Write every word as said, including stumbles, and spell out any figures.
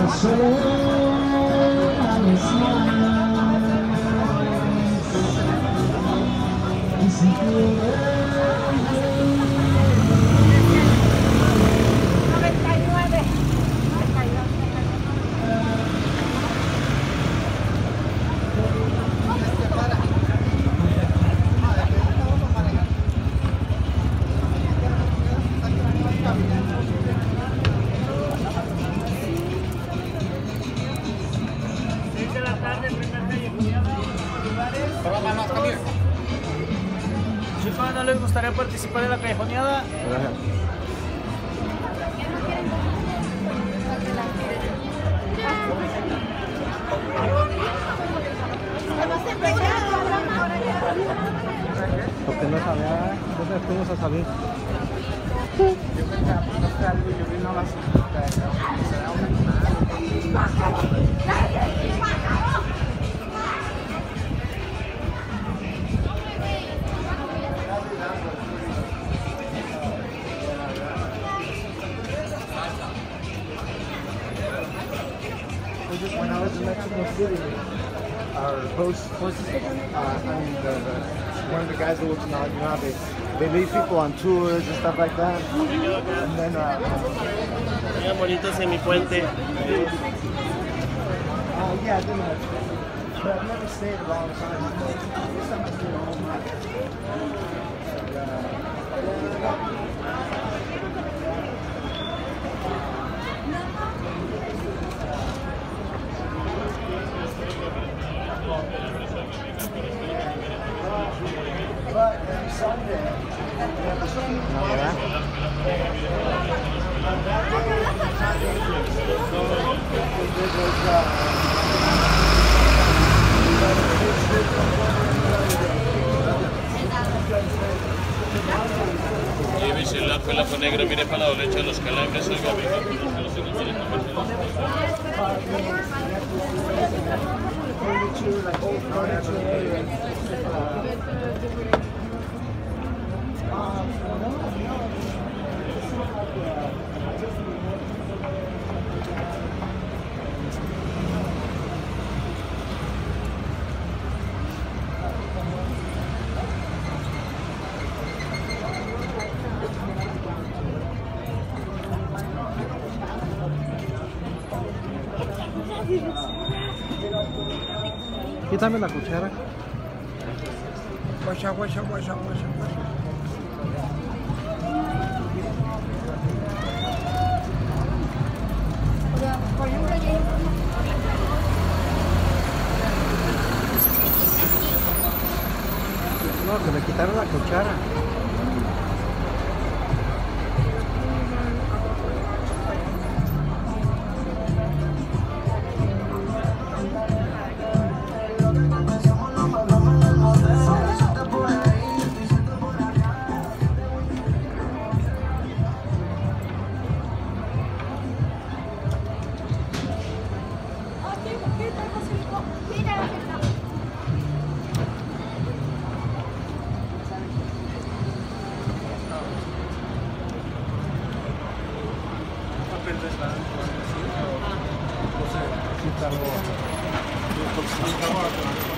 Chicos, ¿no les gustaría participar en la callejoneada? Porque no sabía, entonces fuimos a salir. Yo creo que apuntaste algo y yo vino a la cita. Será un animal. When I was in Mexico City, our host, host uh, I mean, the, the, one of the guys that works in the, you know, they, they lead people on tours and stuff like that. And then, uh, Mira, bonitos en mi puente. uh, yeah, I did that. But I've never stayed a long time. This time I stayed a whole month. And, uh, But every Sunday, Lleves el lazo, el lazo negro, mire para la derecha, los calambres, el gabinete. furniture, like old furniture. Um, no, no. Quítame la cuchara. Guacha, guacha, guacha, guacha, guacha. No, que me quitaron la cuchara. Sí,